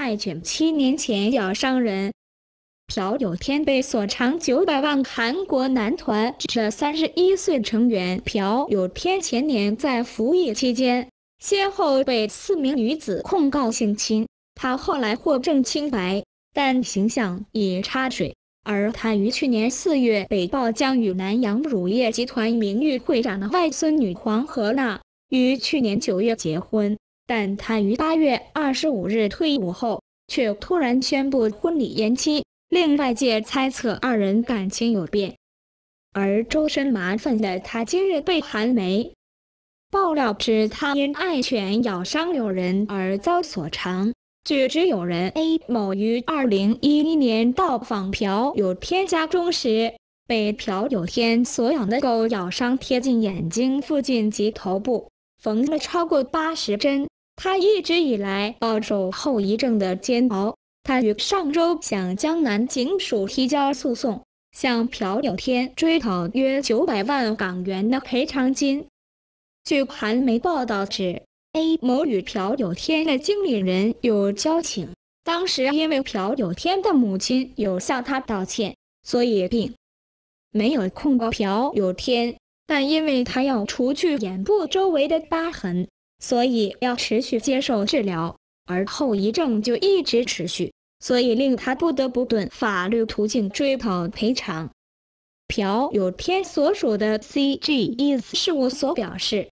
爱犬7年前咬伤人。朴有天被索偿900万。韩国男团这31岁成员朴有天前年在服役期间，先后被4名女子控告性侵，他后来获证清白，但形象已插水。而他于去年4月被曝将与南洋乳业集团名誉会长的外孙女黄荷娜于去年9月结婚，但他于8月25日退伍后，却突然宣布婚礼延期，令外界猜测二人感情有变。而周身麻烦的他今日被韩媒爆料指他因爱犬咬伤友人而遭索偿。据知友人 A 某于2011年到访朴有天家中时，被朴有天所养的狗咬伤贴近眼睛附近及头部，缝了超过80针。他一直以来饱受后遗症的煎熬。他于上周向江南警署提交诉讼，向朴有天追讨约900万港元的赔偿金。据韩媒报道指，A 某与朴有天的经理人有交情，当时因为朴有天的母亲有向他道歉，所以并没有控告朴有天，但因为他要除去眼部周围的疤痕，所以要持续接受治疗，而后遗症就一直持续，所以令他不得不遁法律途径追讨赔偿。朴有天所属的 CGE 事务所表示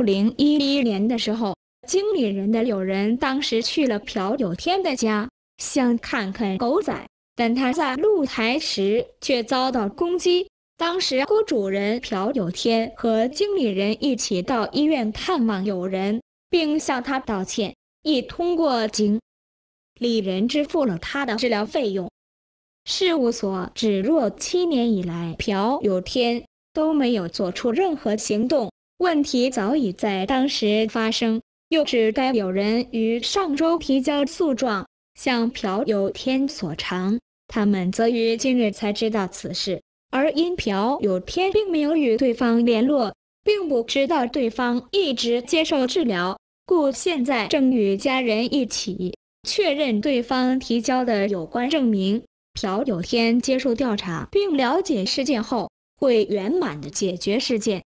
，2011年的时候，经理人的友人当时去了朴有天的家，想看看狗仔，但他在露台时却遭到攻击。当时狗主人朴有天和经理人一起到医院探望友人，并向他道歉，亦通过经理人支付了他的治疗费用。事务所指若7年以来朴有天都没有做出任何行动，问题早已在当时发生。又指该友人于上周提交诉状，向朴有天索偿，他们则于今日才知道此事。而因朴有天并没有与对方联络，并不知道对方一直接受治疗，故现在正与家人一起确认对方提交的有关证明。朴有天接受调查并了解事件后，会圆满地解决事件。